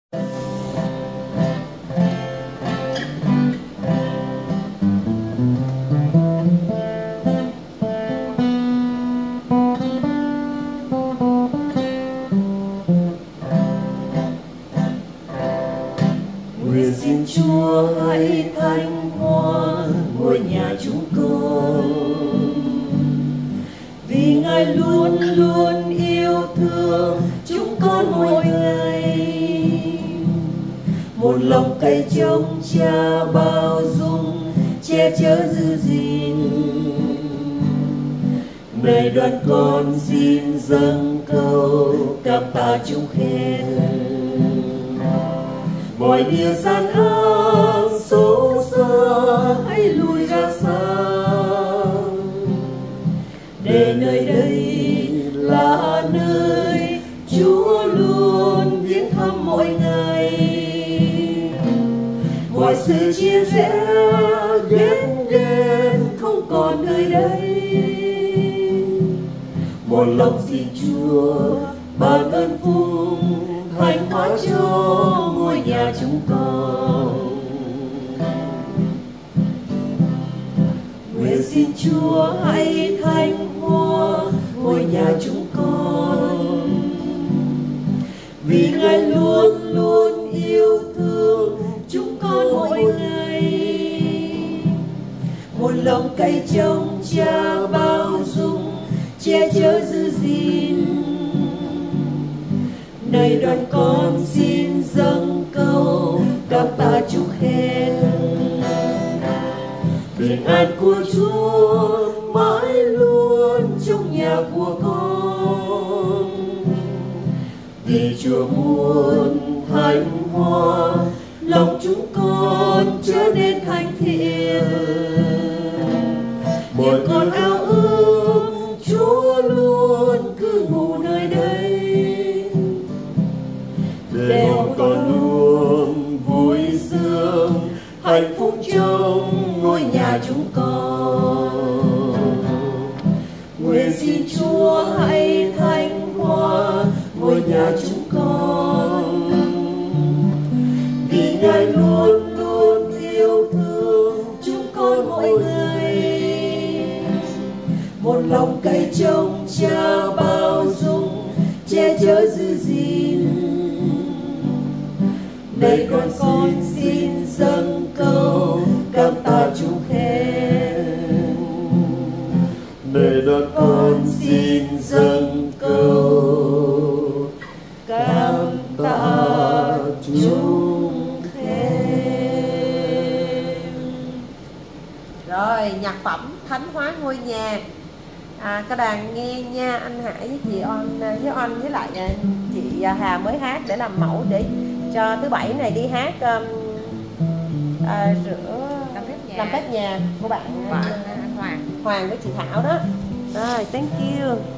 Nguyện xin Chúa hãy thánh hóa ngôi nhà chúng con, vì Ngài luôn luôn yêu thương chúng con mỗi ngày. Một lòng cậy trông Cha bao dung che chở giữ gìn, này đoàn con xin dâng câu cảm tạ chung khen. Mọi điều gian ác xấu xa hãy lùi ra xa, để nơi đây là nơi Chúa luôn viếng thăm mỗi ngày. Mọi sự chia rẽ ghét ghen không còn nơi đây. Một lòng xin Chúa ban ơn phúc thánh hóa cho ngôi nhà chúng con. Nguyện xin Chúa hãy thánh hóa ngôi nhà chúng con, vì Ngài luôn luôn yêu thương chúng con mỗi ngày. Một lòng cậy trông Cha bao dung che chở giữ gìn, này đoàn con xin dâng câu cảm tạ chúc khen. Bình an của Chúa mãi luôn trong nhà của con, vì Chúa muốn thánh hóa lòng chúng con trở nên thánh thiện. Mọi con ao ước Chúa luôn cứ ngủ nơi đây, để con luôn vui sướng hạnh phúc trong ngôi nhà chúng con. Nguyện xin Chúa hãy thánh hóa ngôi nhà chúng con, vì Ngài luôn luôn yêu thương chúng con mỗi ngày. Một lòng cậy trông Cha bao dung che chở giữ gìn, đây con xin dâng câu cảm tạ chúc khen. Đây con xin dâng câu cảm tạ chúc khen. Rồi, nhạc phẩm Thánh hóa ngôi nhà. Các đàn nghe nha, anh Hải với chị On với lại chị Hà mới hát để làm mẫu để cho thứ bảy này đi hát làm phép nhà của bạn anh Hoàng với chị Thảo đó. Rồi, thank you.